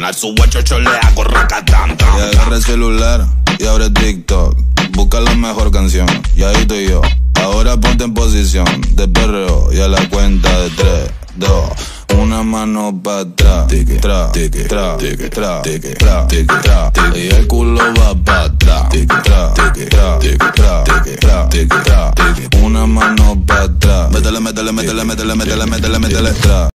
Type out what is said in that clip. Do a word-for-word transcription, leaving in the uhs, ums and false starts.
Al su guachocho le hago racatán. Y agarra el celular y abre TikTok. Busca la mejor canción y ahí estoy yo. Ahora ponte en posición de perreo y a la cuenta de tres, dos, una mano para atrás, tra, tra, tra, tra, tra, y el culo va para atrás, tra, tra, tra, tra, tra, una mano para atrás. Métele, métele, métele, métele, métele, métele, métele, tra.